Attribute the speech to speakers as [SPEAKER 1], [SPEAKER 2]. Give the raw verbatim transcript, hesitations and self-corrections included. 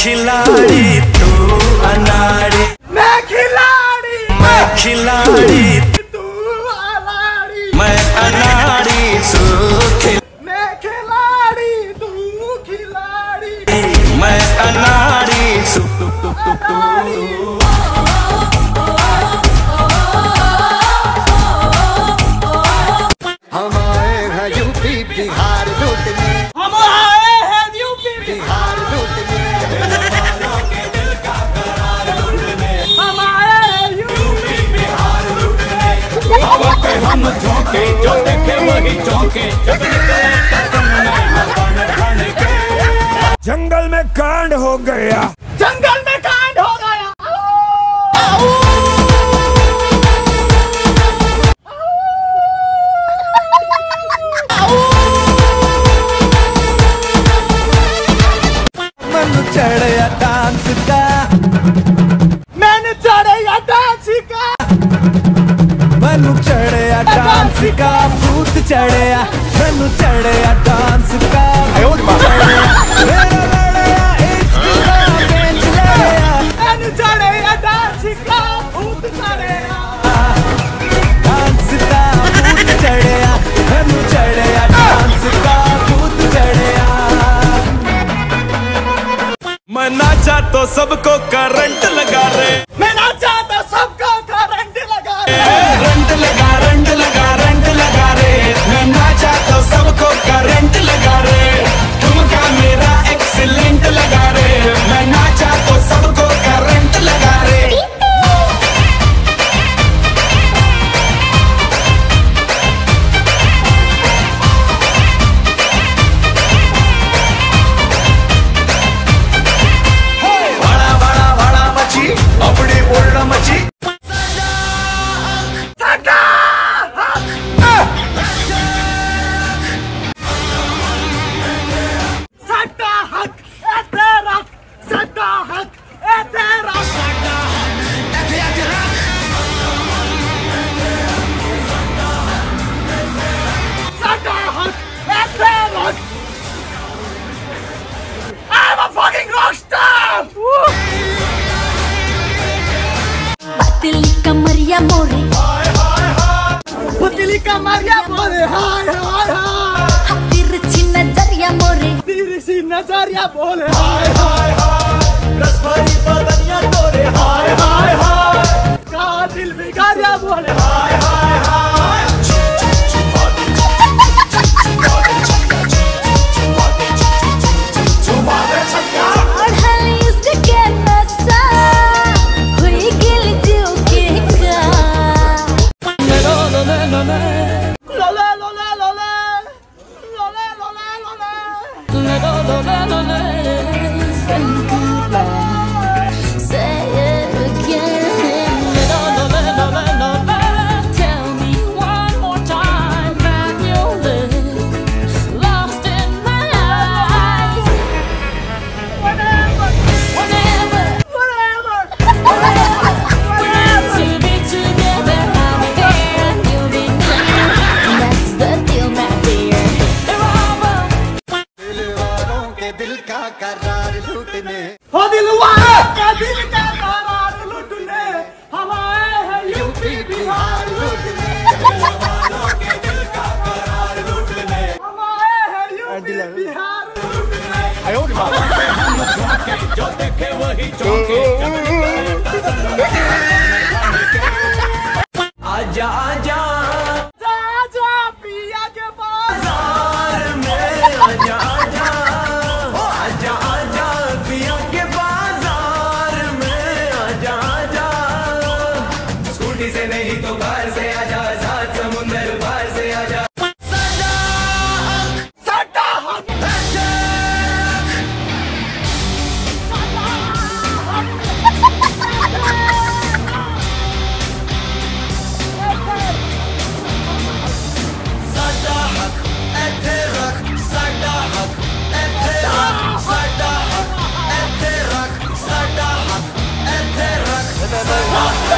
[SPEAKER 1] खिलाड़ी तू अनाड़ी,
[SPEAKER 2] मैं खिलाड़ी,
[SPEAKER 1] मैं खिलाड़ी
[SPEAKER 2] तू अनाड़ी,
[SPEAKER 1] मैं अनाड़ी तू खिलाड़ी,
[SPEAKER 2] मैं खिलाड़ी, तू खिलाड़ी,
[SPEAKER 1] मैं अनाड़ी तू
[SPEAKER 2] अनाड़ी।
[SPEAKER 3] हम आए हैं यूपी बिहार लूटने,
[SPEAKER 2] हम आए हैं यूपी
[SPEAKER 3] बिहार लूटने,
[SPEAKER 2] हम आए हैं यूपी
[SPEAKER 4] बिहार लूटने। हवा पे हम झोंके, जो देखे वही चौंके, जब निकले कसम में मकान ठाने के।
[SPEAKER 5] जंगल में कांड हो गया,
[SPEAKER 2] जंगल में कांड हो गया।
[SPEAKER 5] मैंने चढ़या डांस का,
[SPEAKER 2] मैंने चढ़या डांस का,
[SPEAKER 5] मैंने चढ़या डांस का, भूत चढ़या, मैंने चढ़या डांस का, मेरा लड़या इश्क का बेंच लड़या,
[SPEAKER 2] मैंने चढ़या डांस का, भूत चढ़या,
[SPEAKER 5] डांस का भूत चढ़या, मैंने चढ़या डांस का, भूत चढ़या। मैं नाचा तो सबको करंट लगा रे,
[SPEAKER 2] मैं नाचा तो सबको करंट लगा रे,
[SPEAKER 5] रंट लगा रंट लगा रंट लगा रे, मैं नाचा तो सबको करंट लगा रे, ठुमका मेरा एक्सीलेंट लगा रे, मैं नाचा तो सबको करंट लगा रे।
[SPEAKER 1] बड़ा बड़ा बड़ा मची अपनी बोलना मची,
[SPEAKER 2] सट्टा हक ए तेरा, सट्टा हक ए तेरा, सट्टा हक ए तेरा, सट्टा हक ए तेरा। I'm a fucking rockstar!
[SPEAKER 6] पतली कमरिया मोरे,
[SPEAKER 2] पतली कमरिया बोले हाय हाय हाय,
[SPEAKER 6] तिरछी नजरिया मोरे,
[SPEAKER 2] तिरछी नजरिया बोले हाय हाय हाय,
[SPEAKER 1] रसभरी बदनिया तोरे हाय हाय हाय,
[SPEAKER 2] का दिल बिगाड़िया बोले हाय हाय हाय।
[SPEAKER 6] ओढ़ल इसके नशा, हुई गिल जीव के का।
[SPEAKER 2] लोले लोले लोले लोले, लोले लोले लोले।
[SPEAKER 6] Say goodbye, say it again. Tell me one more time that you'll live, lost in my eyes.
[SPEAKER 2] Whatever,
[SPEAKER 6] Whenever
[SPEAKER 2] whatever,
[SPEAKER 6] we're meant to be together, I'll be there and you'll be mine. That's the deal, my dear. Forever.
[SPEAKER 3] दिल वालों के दिल का करार लूटने,
[SPEAKER 2] हो दिल वालों का दिल का करार लूटने, हम आए हैं यूपी बिहार लूटने, हम आए हैं यूपी बिहार लूटने।
[SPEAKER 4] हम झोंके, जो देखे वही चौंके, जब निकले कसम में मकान ठाने के।
[SPEAKER 1] आजा आजा
[SPEAKER 2] जा जा पिया के पास,
[SPEAKER 1] बाजार में, आजा आजा आजा आजा पिया के बाजार में, आजा आजा स्कूटी से नहीं तो कार से आजा, सात समुंदर पार से आजा।
[SPEAKER 2] सट्टा हक
[SPEAKER 1] साडा हक ऐथे रख, साडा हक ऐथे रख, साडा हक ऐथे रख, साडा हक ऐथे रख।